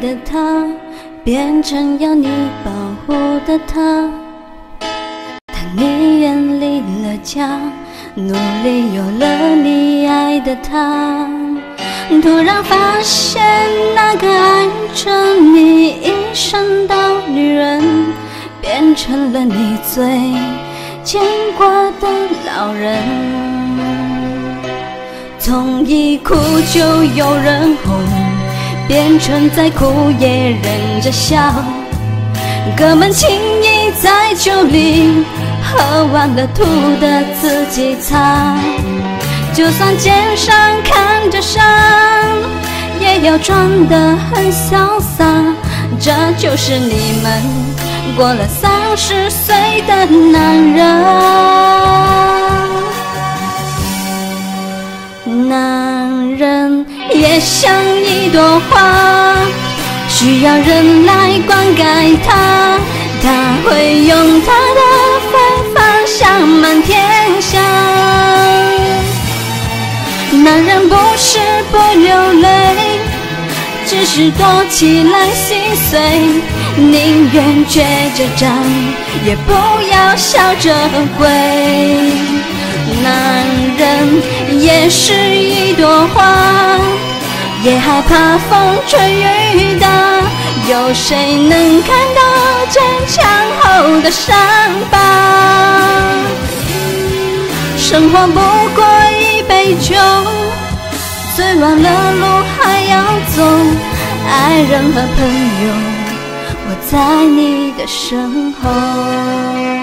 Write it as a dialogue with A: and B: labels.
A: 的他，变成要你保护的他。当你远离了家，努力有了你爱的他，突然发现那个爱着你一生的女人，变成了你最牵挂的老人。从一哭就有人哄，变成再哭也忍着笑，哥们情谊在酒里喝完了吐的自己擦，就算肩上看着伤，也要装得很潇洒。这就是你们过了30岁的男人。男人也像一朵花，需要人来灌溉它，他会用他的芬芳香满天下。男人不是不流泪，只是躲起来心碎，宁愿倔着站，也不要笑着跪。男人也是一朵花，也害怕风吹雨打，有谁能看到坚强后的伤疤？生活不过一杯酒，醉完了路还要走，爱人和朋友，我在你的身后。